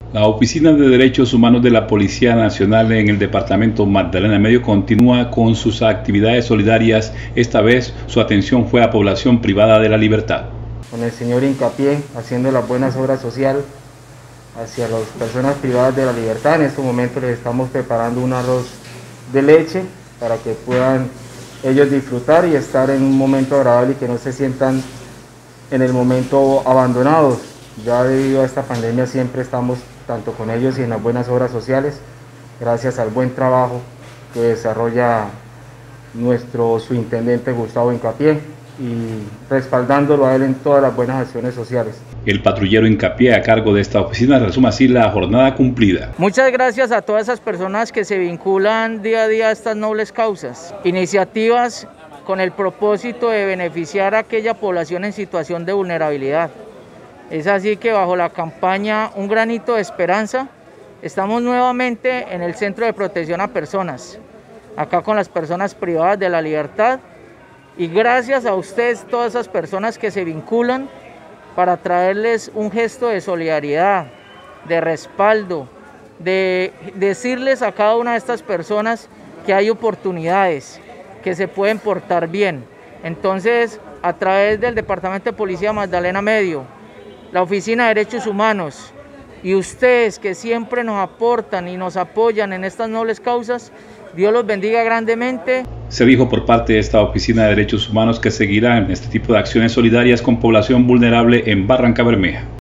La Oficina de Derechos Humanos de la Policía Nacional en el departamento Magdalena Medio continúa con sus actividades solidarias. Esta vez su atención fue a población privada de la libertad. Con el señor hincapié, haciendo las buenas obras sociales hacia las personas privadas de la libertad. En este momento les estamos preparando un arroz de leche para que puedan ellos disfrutar y estar en un momento agradable y que no se sientan en el momento abandonados. Ya debido a esta pandemia siempre estamos tanto con ellos y en las buenas obras sociales, gracias al buen trabajo que desarrolla nuestro subintendente Gustavo Hincapié y respaldándolo a él en todas las buenas acciones sociales. El patrullero Hincapié, a cargo de esta oficina, resume así la jornada cumplida. Muchas gracias a todas esas personas que se vinculan día a día a estas nobles causas, iniciativas con el propósito de beneficiar a aquella población en situación de vulnerabilidad. Es así que bajo la campaña Un Granito de Esperanza, estamos nuevamente en el Centro de Protección a Personas, acá con las personas privadas de la libertad, y gracias a ustedes, todas esas personas que se vinculan, para traerles un gesto de solidaridad, de respaldo, de decirles a cada una de estas personas que hay oportunidades, que se pueden portar bien. Entonces, a través del Departamento de Policía Magdalena Medio, la Oficina de Derechos Humanos y ustedes que siempre nos aportan y nos apoyan en estas nobles causas, Dios los bendiga grandemente. Se dijo por parte de esta Oficina de Derechos Humanos que seguirán este tipo de acciones solidarias con población vulnerable en Barrancabermeja.